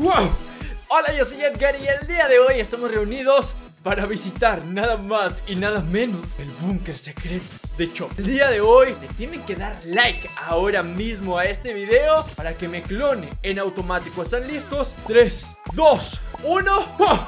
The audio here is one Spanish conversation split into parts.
¡Wow! Hola, yo soy Edgar y el día de hoy estamos reunidos para visitar nada más y nada menos el búnker secreto de Chop. El día de hoy le tienen que dar like ahora mismo a este video para que me clone en automático. ¿Están listos? 3, 2, 1.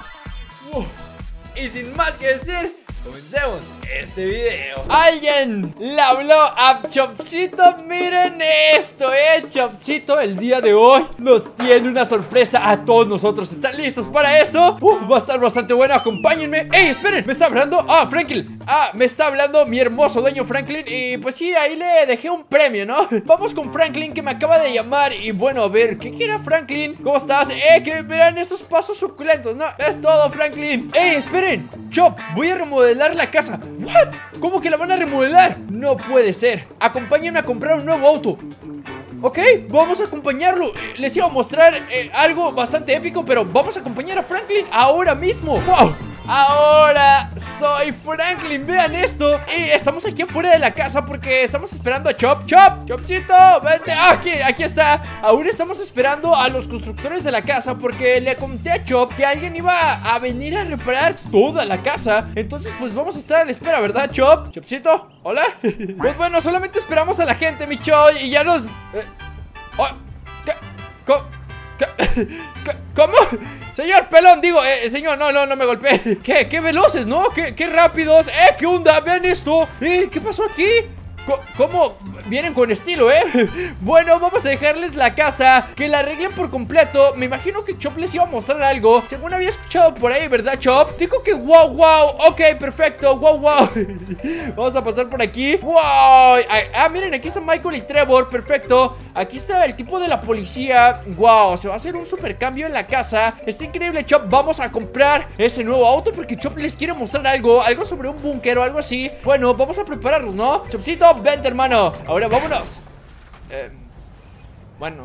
Y sin más que decir, comencemos este video. Alguien le habló a Chopcito. Miren esto, Chopcito el día de hoy nos tiene una sorpresa a todos nosotros. ¿Están listos para eso? Va a estar bastante bueno, acompáñenme. ¡Ey, esperen! Me está hablando, Franklin. Me está hablando mi hermoso dueño Franklin. Y pues sí, ahí le dejé un premio, ¿no? Vamos con Franklin, que me acaba de llamar. Y bueno, a ver, ¿qué quiere Franklin? ¿Cómo estás? Que verán esos pasos suculentos, ¿no? Es todo, Franklin. ¡Ey, esperen! Chop, voy a remodelar la casa. ¿What? ¿Cómo que la van a remodelar? No puede ser. Acompáñenme a comprar un nuevo auto. Ok, vamos a acompañarlo. Les iba a mostrar algo bastante épico, pero vamos a acompañar a Franklin ahora mismo. ¡Wow! Ahora soy Franklin, vean esto. Y estamos aquí afuera de la casa porque estamos esperando a Chop. Chopcito, vente. Aquí está. Ahora estamos esperando a los constructores de la casa porque le conté a Chop que alguien iba a venir a reparar toda la casa. Entonces pues vamos a estar a la espera, ¿verdad, Chop? Chopcito, hola. Pues bueno, solamente esperamos a la gente, mi Chop. Y ya nos... ¿Cómo? Señor pelón, digo, señor, no me golpeé. ¿Qué veloces, ¿no? ¿Qué rápidos? ¿Qué onda? Vean esto. ¿Qué pasó aquí? ¿Cómo? Vienen con estilo, Bueno, vamos a dejarles la casa, que la arreglen por completo. Me imagino que Chop les iba a mostrar algo, según había escuchado por ahí, ¿verdad, Chop? Dijo que wow. Ok, perfecto, wow. Vamos a pasar por aquí. Wow. Miren, aquí está Michael y Trevor, perfecto. Aquí está el tipo de la policía. Wow, se va a hacer un super cambio en la casa. Está increíble, Chop. Vamos a comprar ese nuevo auto porque Chop les quiere mostrar algo sobre un búnker o algo así. Bueno, vamos a prepararnos, ¿no? Chopcito, vente, hermano. Ahora vámonos. Bueno,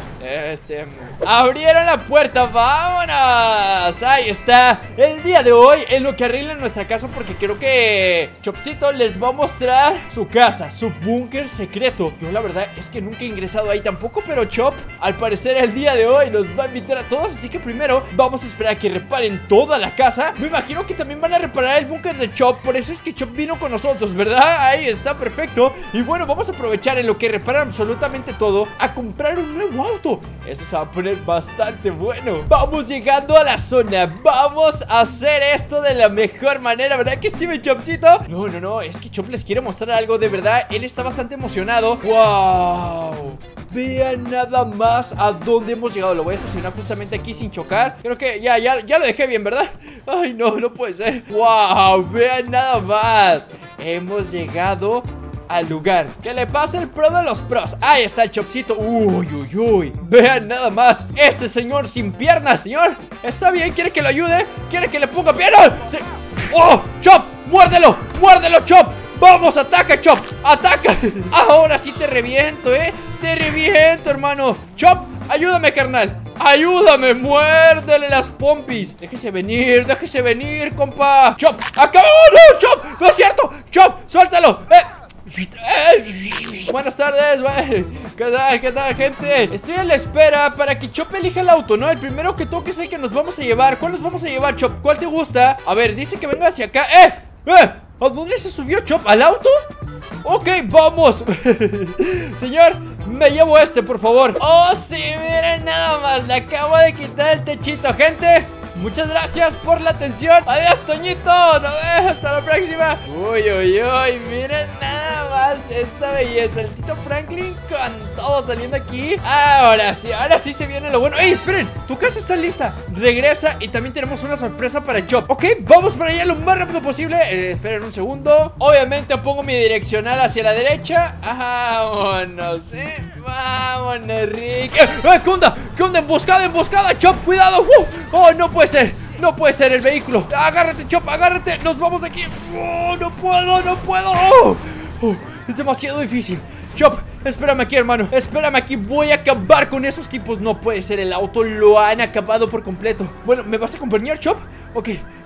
abrieron la puerta, vámonos. Ahí está. El día de hoy es lo que arreglan nuestra casa, porque creo que Chopcito les va a mostrar su casa, su búnker secreto. Yo la verdad es que nunca he ingresado ahí tampoco, pero Chop al parecer el día de hoy nos va a invitar a todos. Así que primero vamos a esperar a que reparen toda la casa. Me imagino que también van a reparar el búnker de Chop. Por eso es que Chop vino con nosotros, ¿verdad? Ahí está, perfecto. Y bueno, vamos a aprovechar en lo que reparan absolutamente todo a comprar un nuevo auto. Eso se va a poner bastante bueno. Vamos llegando a la zona. Vamos a hacer esto de la mejor manera, ¿verdad que sí, mi Chopcito? No, es que Chop les quiere mostrar algo. De verdad, él está bastante emocionado. ¡Wow! Vean nada más a dónde hemos llegado. Lo voy a estacionar justamente aquí sin chocar. Creo que ya lo dejé bien, ¿verdad? Ay, no puede ser. ¡Wow! Vean nada más. Hemos llegado al lugar. Que le pase el pro de los pros. Ahí está el Chopcito. Uy. Vean nada más. Este señor sin piernas, señor. ¿Está bien? ¿Quiere que lo ayude? ¿Quiere que le ponga piernas? Sí. ¡Oh! ¡Chop! ¡Muérdelo! Chop! ¡Vamos! ¡Ataca, Chop! ¡Ataca! Ahora sí te reviento, Te reviento, hermano. Chop, ayúdame, carnal. Ayúdame, muérdele las pompis. Déjese venir, compa. Chop, acá. ¡Oh, no! Chop, no es cierto. Chop, suéltalo. Buenas tardes, ¿Qué tal, gente? Estoy a la espera para que Chop elija el auto, ¿no? El primero que toque es el que nos vamos a llevar. ¿Cuál nos vamos a llevar, Chop? ¿Cuál te gusta? A ver, dice que venga hacia acá. ¿A dónde se subió Chop? ¿Al auto? Ok, vamos. Señor, me llevo por favor. Oh, sí, miren nada más. Le acabo de quitar el techito, gente. Muchas gracias por la atención. Adiós, Toñito. Nos vemos hasta la próxima. Uy, miren nada más esta belleza. El Tito Franklin con todo saliendo aquí. Ahora sí se viene lo bueno. ¡Ey, esperen! Tu casa está lista. Regresa y también tenemos una sorpresa para Chop. Ok, vamos para allá lo más rápido posible. Esperen un segundo. Obviamente pongo mi direccional hacia la derecha. Vámonos, vámonos, Rick. ¿Qué onda? Emboscada, Chop, cuidado. Oh, no puede ser el vehículo. Agárrate, Chop, agárrate. Nos vamos de aquí. No puedo. Es demasiado difícil. Chop, espérame aquí, hermano. Espérame aquí, voy a acabar con esos tipos. No puede ser, el auto lo han acabado por completo. Bueno, ¿me vas a acompañar, Chop? Ok,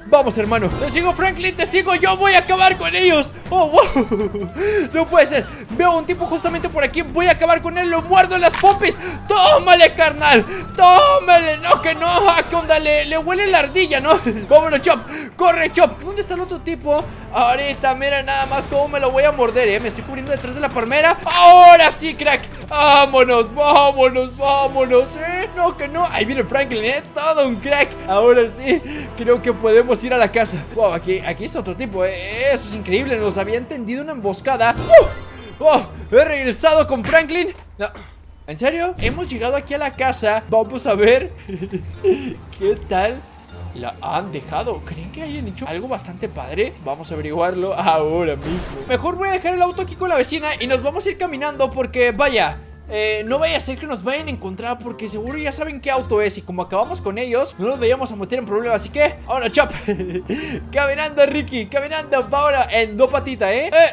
Vamos, hermano. Te sigo, Franklin, te sigo. Yo voy a acabar con ellos. Oh, wow. No puede ser. Veo a un tipo justamente por aquí. Voy a acabar con él. Lo muerdo en las popis. Tómale, carnal. Tómale. No, que no. ¿Qué onda? Le huele la ardilla, ¿no? Vámonos, Chop. Corre, Chop. ¿Dónde está el otro tipo? Ahorita, mira nada más cómo me lo voy a morder, Me estoy cubriendo detrás de la palmera. Ahora sí, crack. Vámonos, vámonos, vámonos. No, que no. Ahí viene Franklin, todo un crack. Ahora sí, creo que podemos ir a la casa. Wow, aquí está otro tipo, Eso es increíble. Nos habían tendido una emboscada. He regresado con Franklin. No. ¿En serio? Hemos llegado aquí a la casa. Vamos a ver qué tal la han dejado. ¿Creen que hayan hecho algo bastante padre? Vamos a averiguarlo ahora mismo. Mejor voy a dejar el auto aquí con la vecina y nos vamos a ir caminando porque, vaya, no vaya a ser que nos vayan a encontrar, porque seguro ya saben qué auto es. Y como acabamos con ellos, no nos vayamos a meter en problemas. Así que, ahora, Chop. Caminando, Ricky, caminando. Ahora en dos patitas,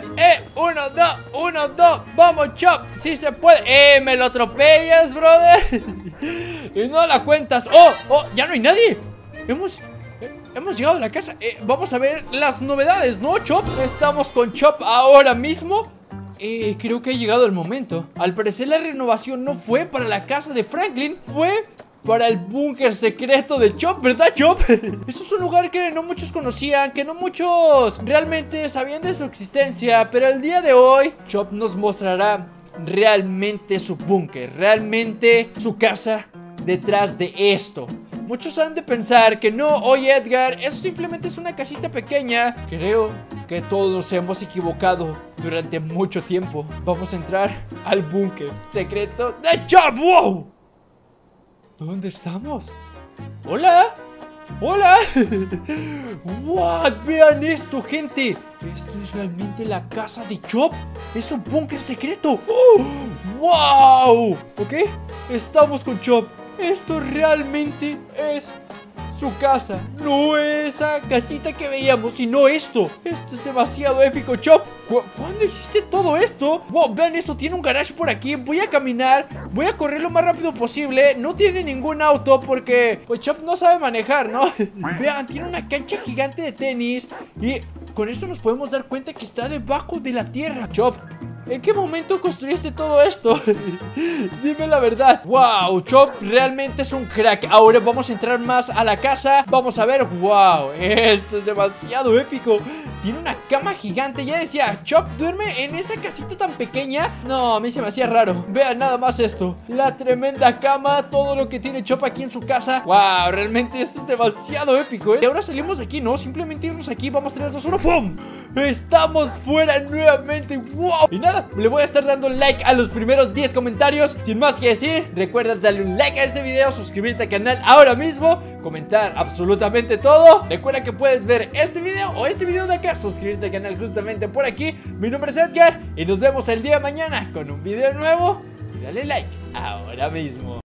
uno, dos. Vamos, Chop, si se puede. Me lo atropellas, brother. Y no la cuentas. Ya no hay nadie. Hemos llegado a la casa. Vamos a ver las novedades, ¿no, Chop? Estamos con Chop ahora mismo. Creo que ha llegado el momento. Al parecer la renovación no fue para la casa de Franklin, fue para el búnker secreto de Chop, ¿verdad, Chop? Eso es un lugar que no muchos conocían, que no muchos realmente sabían de su existencia. Pero el día de hoy Chop nos mostrará realmente su búnker, realmente su casa detrás de esto. Muchos han de pensar que no, oye Edgar, eso simplemente es una casita pequeña. Creo que todos nos hemos equivocado durante mucho tiempo. Vamos a entrar al búnker secreto de Chop. ¡Wow! ¿Dónde estamos? ¡Hola! ¡Hola! ¡Wow! Vean esto, gente. Esto es realmente la casa de Chop. Es un búnker secreto. ¡Wow! ¿Ok? Estamos con Chop. Esto realmente es su casa. No esa casita que veíamos, sino esto. Esto es demasiado épico, Chop. ¿Cuándo hiciste todo esto? Wow, vean esto, tiene un garage por aquí. Voy a caminar, voy a correr lo más rápido posible. No tiene ningún auto porque pues Chop no sabe manejar, ¿no? Vean, tiene una cancha gigante de tenis. Y con esto nos podemos dar cuenta que está debajo de la tierra. Chop, ¿en qué momento construiste todo esto? Dime la verdad. Wow, Chop realmente es un crack. Ahora vamos a entrar más a la casa. Vamos a ver. Wow, esto es demasiado épico. Tiene una cama gigante. Ya decía, Chop duerme en esa casita tan pequeña. No, a mí se me hacía raro. Vean nada más esto. La tremenda cama. Todo lo que tiene Chop aquí en su casa. Wow, realmente esto es demasiado épico, Y ahora salimos de aquí, ¿no? Simplemente irnos aquí. Vamos, 3, 2, 1. ¡Pum! Estamos fuera nuevamente. ¡Wow! Y nada, le voy a estar dando like a los primeros 10 comentarios. Sin más que decir, recuerda darle un like a este video, suscribirte al canal ahora mismo, comentar absolutamente todo. Recuerda que puedes ver este video o este video de acá, suscribirte al canal justamente por aquí. Mi nombre es Edgar y nos vemos el día de mañana con un video nuevo. Y dale like ahora mismo.